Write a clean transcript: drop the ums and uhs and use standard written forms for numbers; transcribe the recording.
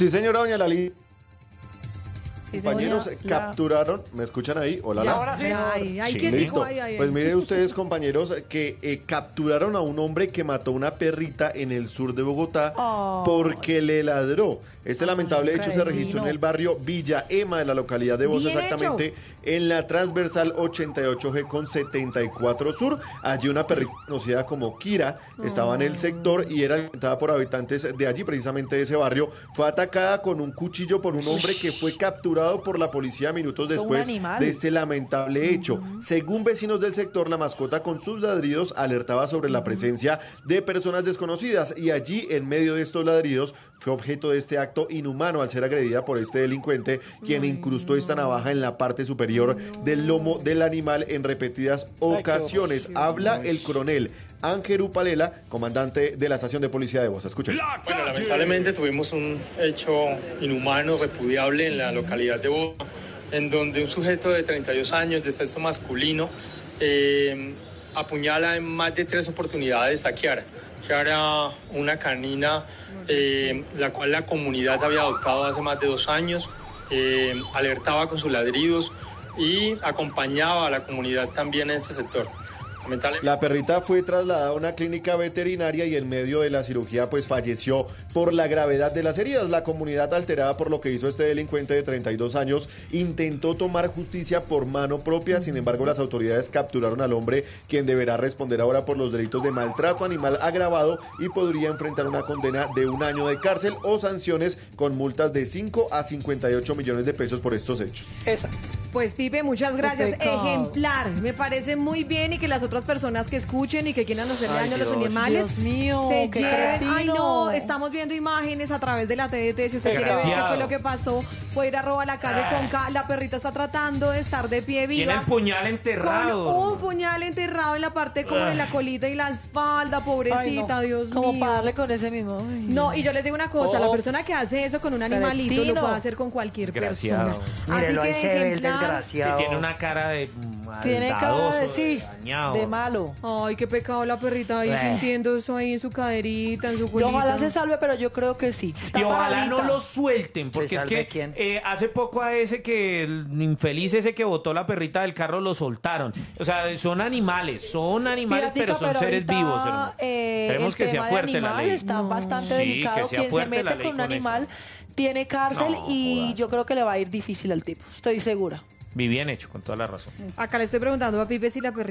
Sí, señora doña Lali. Sí, Compañeros señora. capturaron, ¿me escuchan ahí? Hola, Ya, la. ahora sí. Ay, Sí, ¿quién listo. dijo? Ay, Pues ay. miren ustedes, compañeros, que capturaron a un hombre que mató una perrita en el sur de Bogotá porque le ladró. Este lamentable hecho se registró en el barrio Villa Ema de la localidad de Bosa, Bien exactamente en la transversal 88G con 74 Sur. Allí una perrita conocida como Kira estaba en el sector y era alimentada por habitantes de allí, precisamente de ese barrio. Fue atacada con un cuchillo por un hombre que fue capturado por la policía minutos después de este lamentable hecho. Según vecinos del sector, la mascota con sus ladridos alertaba sobre la presencia de personas desconocidas y allí, en medio de estos ladridos, fue objeto de este acto inhumano al ser agredida por este delincuente, quien incrustó esta navaja en la parte superior del lomo del animal en repetidas ocasiones. Habla el coronel Ángel Palela, comandante de la estación de policía de Bosa. Escuchen. Bueno, lamentablemente tuvimos un hecho inhumano, repudiable en la localidad de Bosa, en donde un sujeto de 32 años de sexo masculino apuñala en más de 3 oportunidades a Kiara. Kiara, una canina la cual la comunidad había adoptado hace más de 2 años, alertaba con sus ladridos y acompañaba a la comunidad también en este sector. La perrita fue trasladada a una clínica veterinaria y en medio de la cirugía pues falleció por la gravedad de las heridas. La comunidad, alterada por lo que hizo este delincuente de 32 años, intentó tomar justicia por mano propia. Sin embargo, las autoridades capturaron al hombre, quien deberá responder ahora por los delitos de maltrato animal agravado y podría enfrentar una condena de 1 año de cárcel o sanciones con multas de 5 a 58 millones de pesos por estos hechos. Pues Pipe, muchas gracias. Ejemplar. Me parece muy bien y que las otras personas que escuchen y que quieran hacerle daño a los animales Dios mío, se qué lleven. cretino. Ay, no, estamos viendo imágenes a través de la TDT. Si usted quiere ver qué fue lo que pasó, puede ir a la calle Conca. La perrita está tratando de estar de pie viva. Tiene el puñal enterrado. Con un puñal enterrado en la parte como de la colita y la espalda, pobrecita, Ay, no. Dios Como mío. para darle con ese mismo. Ay, No, y yo les digo una cosa, la persona que hace eso con un animalito lo Cretino. puede hacer con cualquier Desgraciado. persona. Mírelo, ahí se ve el ejemplar. desgraciado. Tiene una cara de tiene cara de dañado. de malo. Ay, qué pecado la perrita ahí sintiendo eso ahí en su caderita, en su Y colita. ojalá se salve, pero yo creo que sí. Está Y ojalá no paradita. lo suelten, porque es que ¿quién? hace poco a ese que, el infeliz ese que botó la perrita del carro, lo soltaron. O sea, son animales, Piratica, pero son seres ahorita, vivos, hermano. Esperemos el que sea tema de fuerte la animal ley. está bastante Sí, delicado. que sea Quien se fuerte la mete ley con un con eso. animal tiene cárcel No, y jodas. yo creo que le va a ir difícil al tipo. Estoy segura. Vi bien hecho, con toda la razón. Acá le estoy preguntando a Pipe si la perrita